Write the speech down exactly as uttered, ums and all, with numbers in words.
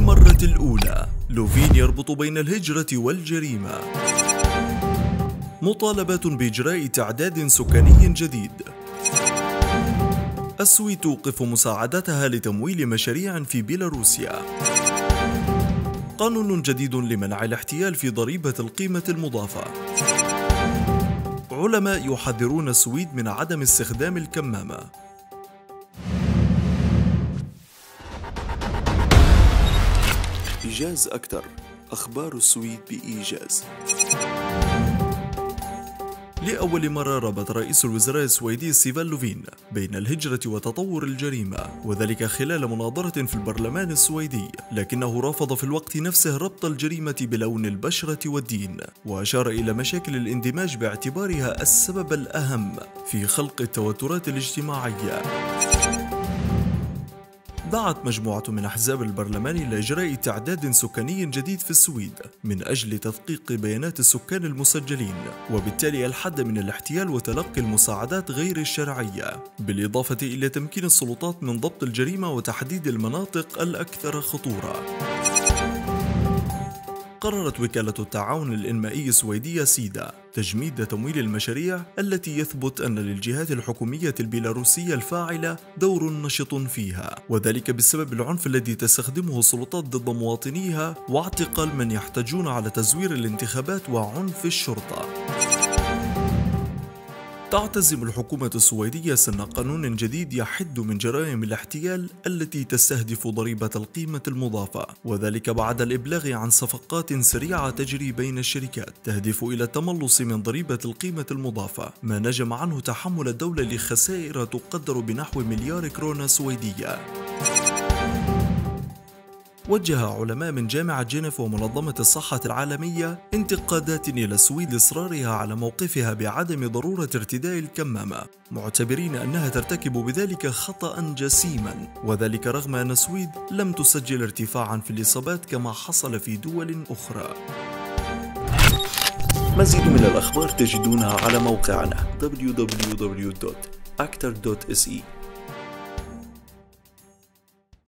للمرة الأولى لوفين يربط بين الهجرة والجريمة. مطالبات بإجراء تعداد سكاني جديد. السويد توقف مساعدتها لتمويل مشاريع في بيلاروسيا. قانون جديد لمنع الاحتيال في ضريبة القيمة المضافة. علماء يحذرون السويد من عدم استخدام الكمامة. إيجاز أكثر، أخبار السويد بإيجاز. لأول مرة ربط رئيس الوزراء السويدي ستيفان لوفين بين الهجرة وتطور الجريمة، وذلك خلال مناظرة في البرلمان السويدي، لكنه رفض في الوقت نفسه ربط الجريمة بلون البشرة والدين، وأشار إلى مشاكل الاندماج باعتبارها السبب الأهم في خلق التوترات الاجتماعية. دعت مجموعة من أحزاب البرلمان إلى إجراء تعداد سكاني جديد في السويد من أجل تدقيق بيانات السكان المسجلين، وبالتالي الحد من الاحتيال وتلقي المساعدات غير الشرعية، بالإضافة إلى تمكين السلطات من ضبط الجريمة وتحديد المناطق الأكثر خطورة. قررت وكالة التعاون الإنمائي السويدية سيدا تجميد تمويل المشاريع التي يثبت أن للجهات الحكومية البيلاروسية الفاعلة دور نشط فيها، وذلك بسبب العنف الذي تستخدمه السلطات ضد مواطنيها واعتقال من يحتجون على تزوير الانتخابات وعنف الشرطة. تعتزم الحكومة السويدية سن قانون جديد يحد من جرائم الاحتيال التي تستهدف ضريبة القيمة المضافة، وذلك بعد الإبلاغ عن صفقات سريعة تجري بين الشركات تهدف إلى التملص من ضريبة القيمة المضافة، ما نجم عنه تحمل الدولة لخسائر تقدر بنحو مليار كرونة سويدية. وجه علماء من جامعة جنيف ومنظمة الصحة العالمية انتقادات إلى السويد لإصرارها على موقفها بعدم ضرورة ارتداء الكمامة، معتبرين أنها ترتكب بذلك خطأ جسيما، وذلك رغم أن السويد لم تسجل ارتفاعا في الإصابات كما حصل في دول أخرى. مزيد من الأخبار تجدونها على موقعنا دبليو دبليو دبليو دوت أكتر دوت إس إي.